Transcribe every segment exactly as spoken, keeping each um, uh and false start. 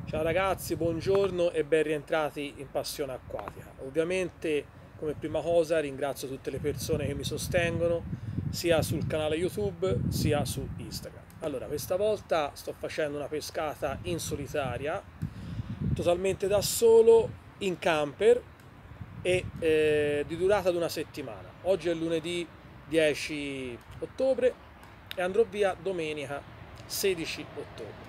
Ciao ragazzi, buongiorno e ben rientrati in Passione Acquatica. Ovviamente, come prima cosa, ringrazio tutte le persone che mi sostengono, sia sul canale YouTube sia su Instagram. Allora, questa volta sto facendo una pescata in solitaria, totalmente da solo, in camper e eh, di durata di una settimana. Oggi è lunedì dieci ottobre e andrò via domenica sedici ottobre.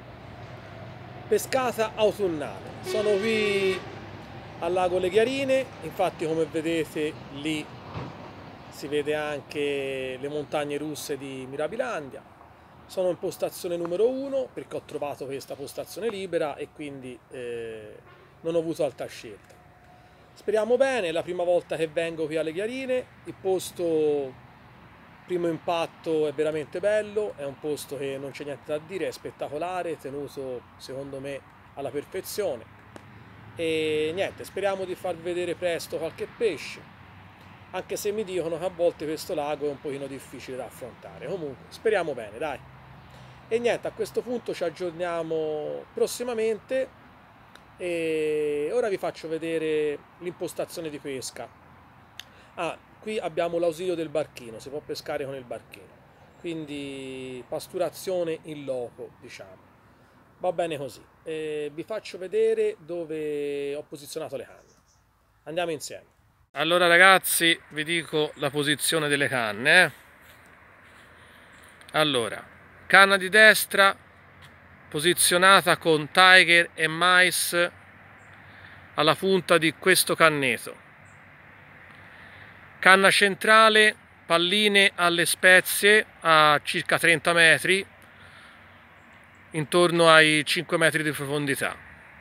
Pescata autunnale. Sono qui al lago Le Chiarine, infatti come vedete lì si vede anche le montagne russe di Mirabilandia. Sono in postazione numero uno perché ho trovato questa postazione libera e quindi eh, non ho avuto altra scelta. Speriamo bene, è la prima volta che vengo qui alle Chiarine, il posto, primo impatto, è veramente bello, è un posto che non c'è niente da dire, è spettacolare, tenuto secondo me alla perfezione e niente, speriamo di farvi vedere presto qualche pesce, anche se mi dicono che a volte questo lago è un pochino difficile da affrontare. Comunque speriamo bene, dai. E niente, a questo punto ci aggiorniamo prossimamente e ora vi faccio vedere l'impostazione di pesca. Ah, qui abbiamo l'ausilio del barchino, si può pescare con il barchino, quindi pasturazione in loco, diciamo. Va bene così. E vi faccio vedere dove ho posizionato le canne. Andiamo insieme. Allora ragazzi, vi dico la posizione delle canne. Eh? Allora, canna di destra posizionata con Tiger e Mais alla punta di questo canneto. Canna centrale, palline alle spezie a circa trenta metri, intorno ai cinque metri di profondità.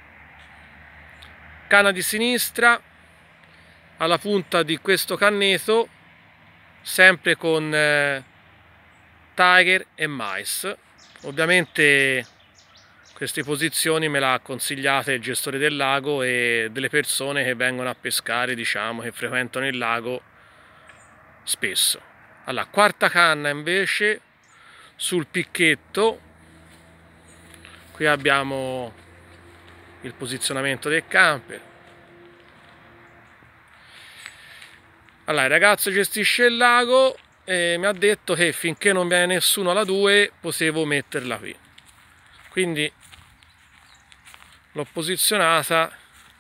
Canna di sinistra alla punta di questo canneto, sempre con eh, Tiger e Mais. Ovviamente queste posizioni me le ha consigliate il gestore del lago e delle persone che vengono a pescare, diciamo, che frequentano il lago spesso. Allora, quarta canna invece sul picchetto. Qui abbiamo il posizionamento del camper. Allora, il ragazzo gestisce il lago e mi ha detto che finché non viene nessuno alla due potevo metterla qui. Quindi l'ho posizionata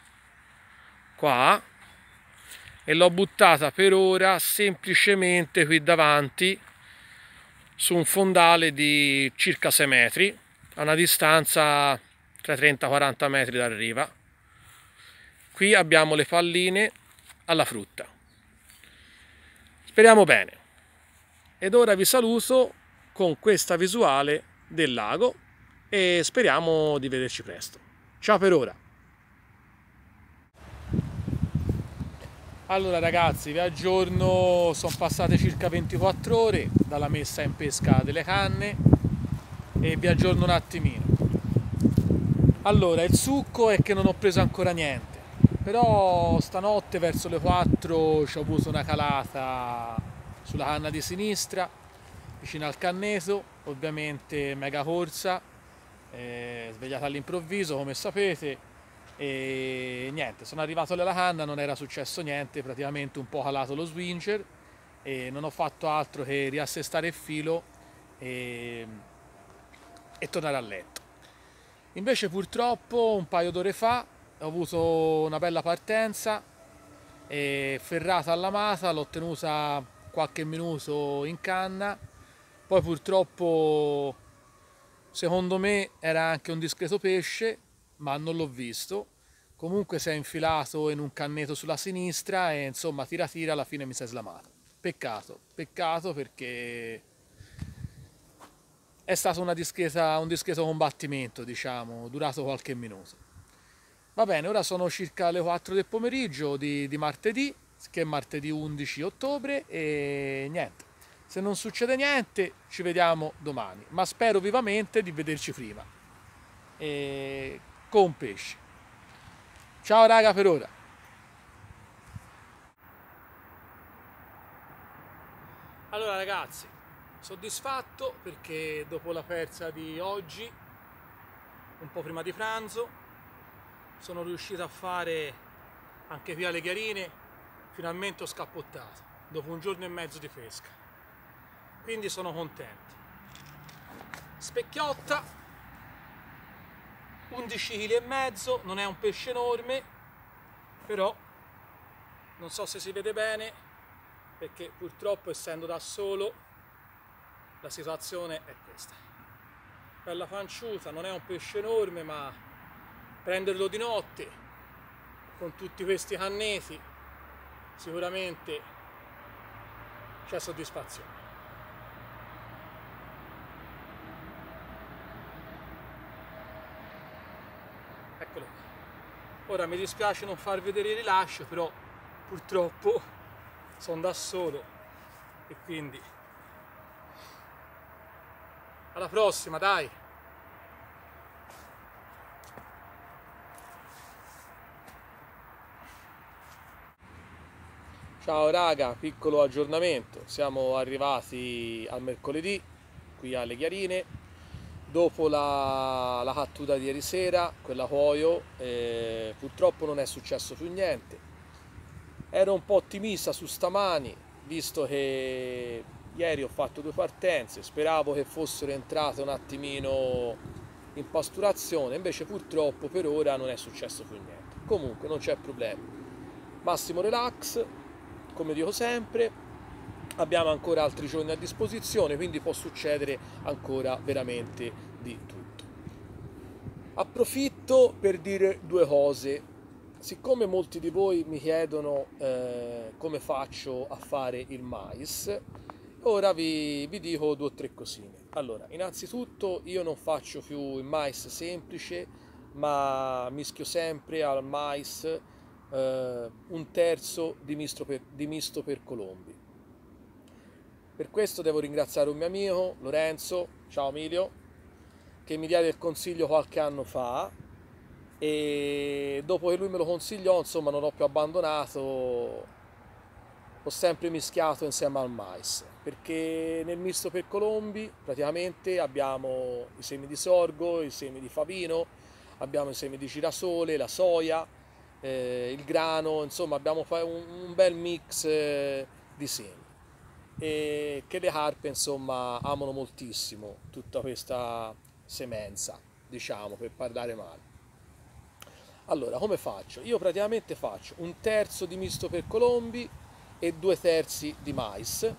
qua e l'ho buttata per ora semplicemente qui davanti su un fondale di circa sei metri, a una distanza tra trenta e quaranta metri da riva. Qui abbiamo le palline alla frutta. Speriamo bene. Ed ora vi saluto con questa visuale del lago e speriamo di vederci presto. Ciao per ora. Allora ragazzi, vi aggiorno, sono passate circa ventiquattro ore dalla messa in pesca delle canne e vi aggiorno un attimino. Allora, il succo è che non ho preso ancora niente, però stanotte verso le quattro ho avuto una calata sulla canna di sinistra, vicino al canneto, ovviamente mega corsa, eh, svegliata all'improvviso come sapete. E niente, sono arrivato alla canna, non era successo niente, praticamente un po' calato lo swinger e non ho fatto altro che riassestare il filo e, e tornare a letto. Invece purtroppo un paio d'ore fa ho avuto una bella partenza e ferrata allamata, l'ho tenuta qualche minuto in canna, poi purtroppo secondo me era anche un discreto pesce, ma non l'ho visto. Comunque si è infilato in un canneto sulla sinistra e insomma tira tira alla fine mi si è slamato. Peccato, peccato perché è stato una discreta, un discreto combattimento, diciamo, durato qualche minuto. Va bene, ora sono circa le quattro del pomeriggio di, di martedì, che è martedì undici ottobre e niente. Se non succede niente ci vediamo domani, ma spero vivamente di vederci prima e con pesce. Ciao raga per ora. Allora ragazzi, soddisfatto perché dopo la persa di oggi un po' prima di pranzo, sono riuscito a fare anche qui alle Chiarine, finalmente ho scappottato, dopo un giorno e mezzo di pesca, quindi sono contento. Specchiotta, undici chili e mezzo, non è un pesce enorme, però non so se si vede bene, perché purtroppo essendo da solo la situazione è questa. Bella panciuta, non è un pesce enorme, ma prenderlo di notte con tutti questi canneti sicuramente c'è soddisfazione. Eccolo qua. Ora mi dispiace non far vedere il rilascio, però purtroppo sono da solo e quindi alla prossima, dai! Ciao raga, piccolo aggiornamento, siamo arrivati al mercoledì qui alle Chiarine, dopo la, la cattura di ieri sera, quella cuoio, eh, purtroppo non è successo più niente. Ero un po' ottimista su stamani, visto che ieri ho fatto due partenze, speravo che fossero entrate un attimino in pasturazione, invece purtroppo per ora non è successo più niente. Comunque non c'è problema, massimo relax. Come dico sempre, abbiamo ancora altri giorni a disposizione, quindi può succedere ancora veramente di tutto. Approfitto per dire due cose. Siccome molti di voi mi chiedono eh, come faccio a fare il mais, ora vi, vi dico due o tre cosine. Allora, innanzitutto io non faccio più il mais semplice, ma mischio sempre al mais Uh, un terzo di misto, per, di misto per colombi. Per questo devo ringraziare un mio amico, Lorenzo, ciao Emilio, che mi diede il consiglio qualche anno fa e dopo che lui me lo consigliò, insomma, non ho più abbandonato, ho sempre mischiato insieme al mais, perché nel misto per colombi praticamente abbiamo i semi di sorgo, i semi di favino, abbiamo i semi di girasole, la soia, Eh, il grano, insomma abbiamo un, un bel mix eh, di semi e che le carpe insomma amano moltissimo tutta questa semenza, diciamo, per parlare male. Allora, come faccio? Io praticamente faccio un terzo di misto per colombi e due terzi di mais,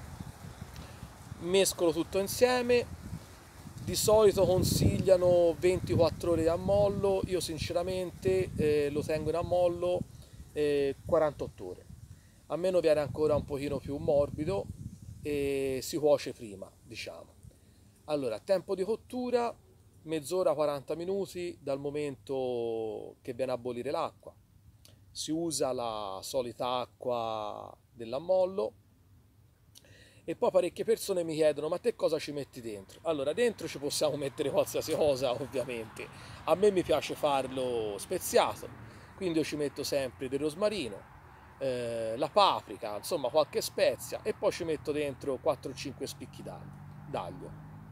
mescolo tutto insieme. Di solito consigliano ventiquattro ore di ammollo, io sinceramente eh, lo tengo in ammollo eh, quarantotto ore. A meno viene ancora un pochino più morbido e si cuoce prima, diciamo. Allora, tempo di cottura, mezz'ora, quaranta minuti dal momento che viene a bollire l'acqua. Si usa la solita acqua dell'ammollo. E poi parecchie persone mi chiedono: ma te cosa ci metti dentro? Allora, dentro ci possiamo mettere qualsiasi cosa, ovviamente. A me mi piace farlo speziato, quindi io ci metto sempre del rosmarino, eh, la paprika, insomma qualche spezia, e poi ci metto dentro quattro o cinque spicchi d'aglio.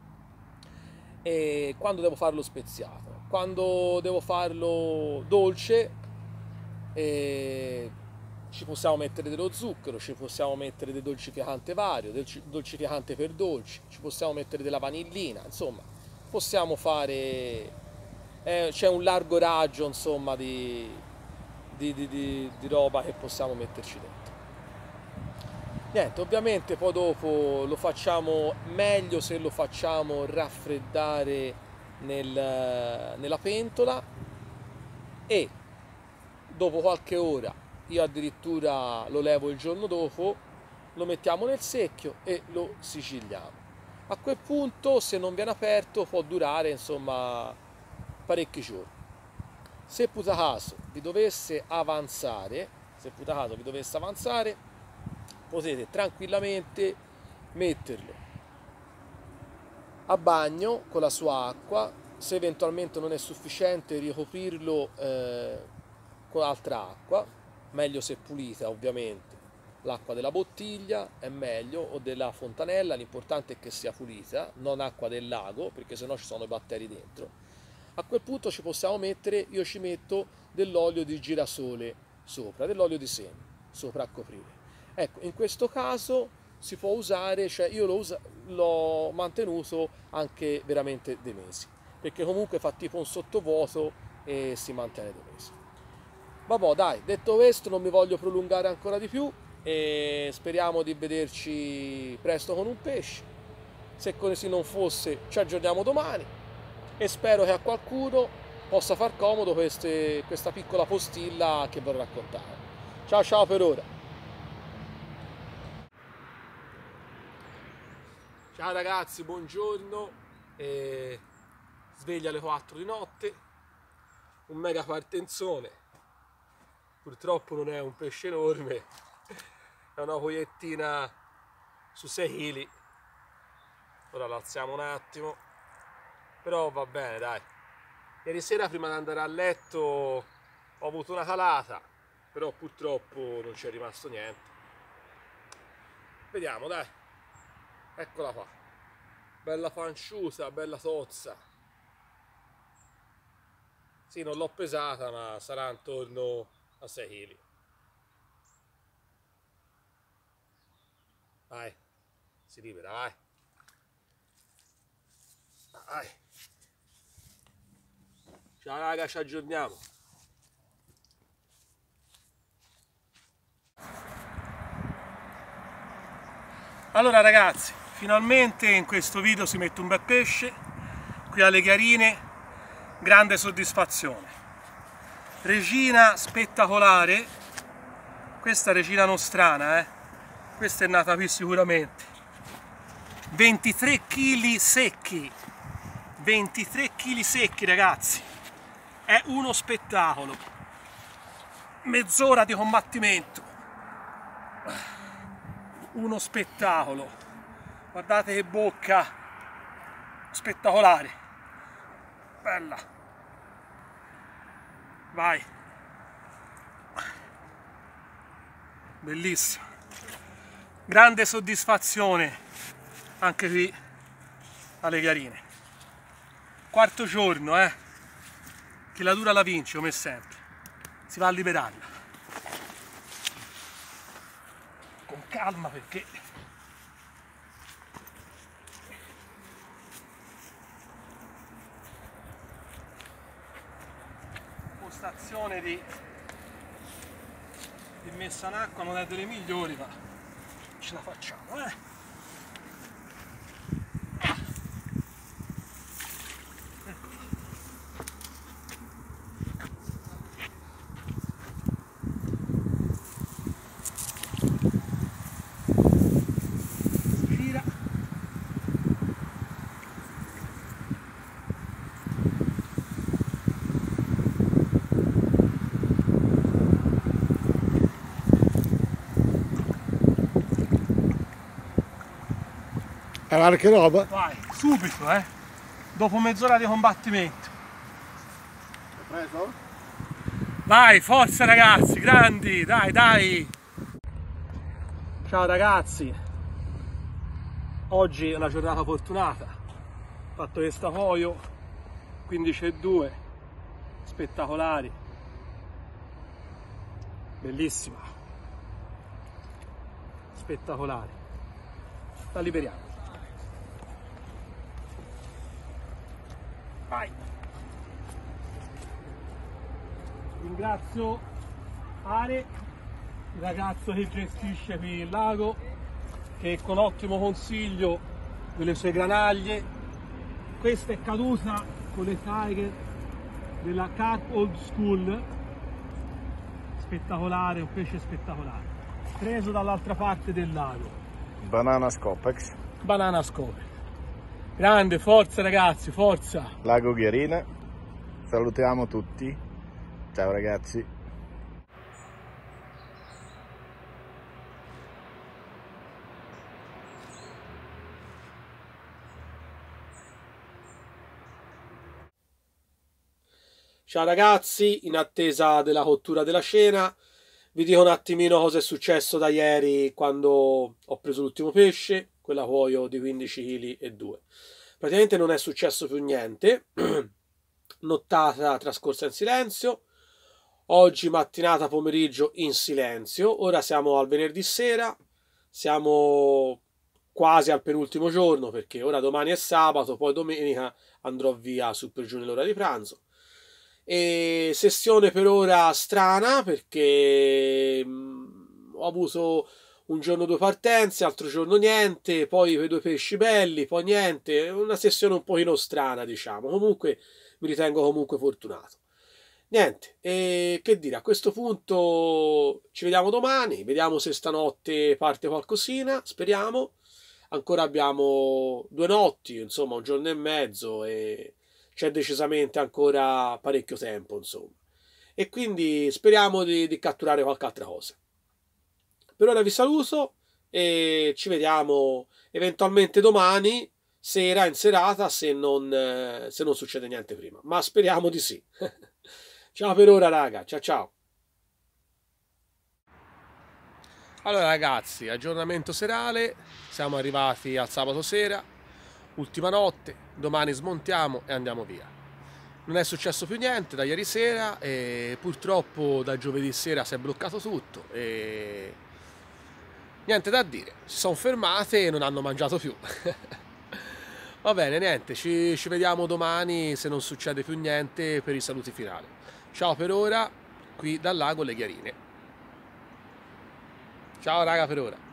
E quando devo farlo speziato? Quando devo farlo dolce, eh, ci possiamo mettere dello zucchero, ci possiamo mettere del dolcificante vario, del dolcificante per dolci, ci possiamo mettere della vanillina, insomma, possiamo fare, eh, c'è un largo raggio, insomma, di, di, di, di, di roba che possiamo metterci dentro. Niente, ovviamente poi dopo lo facciamo meglio se lo facciamo raffreddare nel, nella pentola e dopo qualche ora, io addirittura lo levo il giorno dopo, lo mettiamo nel secchio e lo sigilliamo. A quel punto, se non viene aperto, può durare insomma parecchi giorni. Se puta caso vi dovesse avanzare, se puta caso vi dovesse avanzare, potete tranquillamente metterlo a bagno con la sua acqua. Se eventualmente non è sufficiente, ricoprirlo eh, con altra acqua, meglio se pulita ovviamente, l'acqua della bottiglia è meglio, o della fontanella, l'importante è che sia pulita, non acqua del lago, perché sennò ci sono i batteri dentro. A quel punto ci possiamo mettere, io ci metto dell'olio di girasole sopra, dell'olio di semi sopra a coprire. Ecco, in questo caso si può usare, cioè io l'ho mantenuto anche veramente dei mesi, perché comunque fa tipo un sottovuoto e si mantiene dei mesi. Vabbè, dai, detto questo non mi voglio prolungare ancora di più e speriamo di vederci presto con un pesce. Se così non fosse, ci aggiorniamo domani e spero che a qualcuno possa far comodo queste, questa piccola postilla che vorrò raccontare. Ciao ciao per ora. Ciao ragazzi, buongiorno. E sveglia alle quattro di notte, un mega partenzone. Purtroppo non è un pesce enorme, è una coiettina su sei chili. Ora l'alziamo un attimo, però va bene, dai. Ieri sera prima di andare a letto ho avuto una calata, però purtroppo non c'è rimasto niente. Vediamo, dai. Eccola qua. Bella panciuta, bella tozza. Sì, non l'ho pesata, ma sarà intorno a sei chili. Vai, si libera, vai. Vai. Ciao raga, ci aggiorniamo. Allora ragazzi, finalmente in questo video si mette un bel pesce, qui alle Chiarine, grande soddisfazione. Regina spettacolare, questa regina nostrana, eh? Questa è nata qui sicuramente. ventitré chili secchi, ventitré chili secchi ragazzi, è uno spettacolo. Mezz'ora di combattimento, uno spettacolo. Guardate che bocca spettacolare, bella. Vai, bellissimo, grande soddisfazione anche qui alle Chiarine. Quarto giorno, eh, che la dura la vince come sempre, si va a liberarla con calma perché postazione di, di messa in acqua non è delle migliori, ma ce la facciamo, eh. Gira. Allora che roba? Vai, subito, eh. Dopo mezz'ora di combattimento. Hai preso? Vai, forza ragazzi, grandi, dai, dai. Ciao ragazzi. Oggi è una giornata fortunata. Ho fatto questo foio quindici e due, spettacolari. Bellissima. Spettacolare. La liberiamo. Vai. Ringrazio Are, il ragazzo che gestisce qui il lago, che con ottimo consiglio delle sue granaglie, questa è caduta con le Tiger della Carp Old School, spettacolare, un pesce spettacolare, preso dall'altra parte del lago. Banana Scopex. Banana Scopex. Grande, forza ragazzi, forza! Lago Chiarine. Salutiamo tutti. Ciao ragazzi. Ciao ragazzi, in attesa della cottura della cena, vi dico un attimino cosa è successo da ieri quando ho preso l'ultimo pesce, quell'acuoio di quindici chili e due. Praticamente non è successo più niente, nottata trascorsa in silenzio, oggi mattinata pomeriggio in silenzio, ora siamo al venerdì sera, siamo quasi al penultimo giorno perché ora domani è sabato, poi domenica andrò via su per giù nell'ora di pranzo. E sessione per ora strana perché mh, ho avuto un giorno due partenze, altro giorno niente, poi quei due pesci belli, poi niente, una sessione un pochino strana, diciamo. Comunque mi ritengo comunque fortunato. Niente, e che dire, a questo punto ci vediamo domani, vediamo se stanotte parte qualcosina, speriamo. Ancora abbiamo due notti, insomma, un giorno e mezzo e c'è decisamente ancora parecchio tempo, insomma. E quindi speriamo di, di catturare qualche altra cosa. Per ora vi saluto e ci vediamo eventualmente domani sera in serata se non, eh, se non succede niente prima, ma speriamo di sì. Ciao per ora raga, ciao ciao. Allora ragazzi, aggiornamento serale, siamo arrivati al sabato sera, ultima notte, domani smontiamo e andiamo via. Non è successo più niente da ieri sera e purtroppo da giovedì sera si è bloccato tutto e niente da dire, si sono fermate e non hanno mangiato più. Va bene, niente, ci, ci vediamo domani se non succede più niente per i saluti finali. Ciao per ora, qui dal lago Le Chiarine. Ciao raga per ora.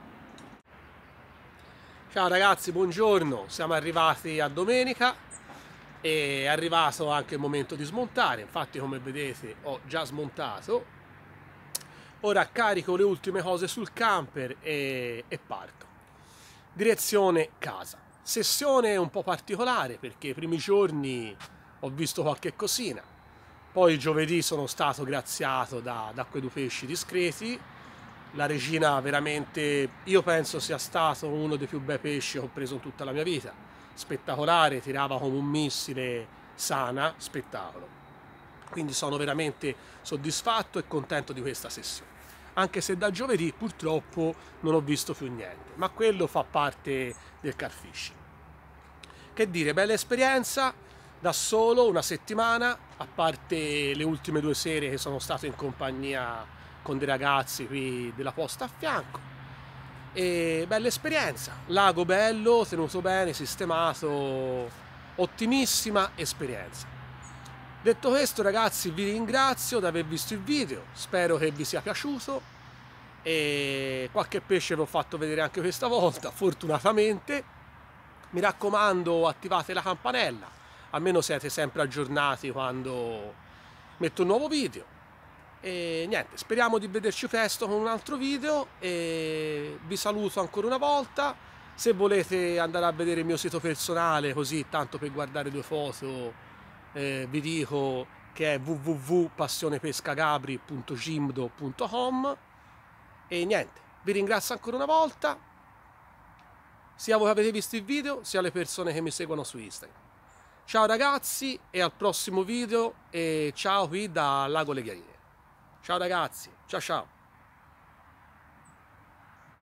Ciao ragazzi, buongiorno, siamo arrivati a domenica e è arrivato anche il momento di smontare, infatti come vedete ho già smontato. Ora carico le ultime cose sul camper e, e parto. Direzione casa. Sessione un po' particolare perché i primi giorni ho visto qualche cosina, poi giovedì sono stato graziato da, da quei due pesci discreti. La regina veramente, io penso sia stato uno dei più bei pesci che ho preso in tutta la mia vita, spettacolare, tirava come un missile, sana, spettacolo. Quindi sono veramente soddisfatto e contento di questa sessione, anche se da giovedì purtroppo non ho visto più niente, ma quello fa parte del carfishing. Che dire, bella esperienza, da solo una settimana, a parte le ultime due sere che sono stato in compagnia con dei ragazzi qui della posta a fianco. E bella esperienza, lago bello, tenuto bene, sistemato, ottimissima esperienza. Detto questo ragazzi, vi ringrazio di aver visto il video, spero che vi sia piaciuto e qualche pesce vi ho fatto vedere anche questa volta, fortunatamente. Mi raccomando, attivate la campanella, almeno siete sempre aggiornati quando metto un nuovo video. E niente, speriamo di vederci presto con un altro video e vi saluto ancora una volta. Se volete andare a vedere il mio sito personale, così tanto per guardare due foto, eh, vi dico che è w w w punto passionepescagabri punto gimdo punto com. E niente, vi ringrazio ancora una volta, sia voi che avete visto il video, sia le persone che mi seguono su Instagram. Ciao ragazzi e al prossimo video e ciao qui da Lago Le Chiarine. Ciao ragazzi, ciao ciao.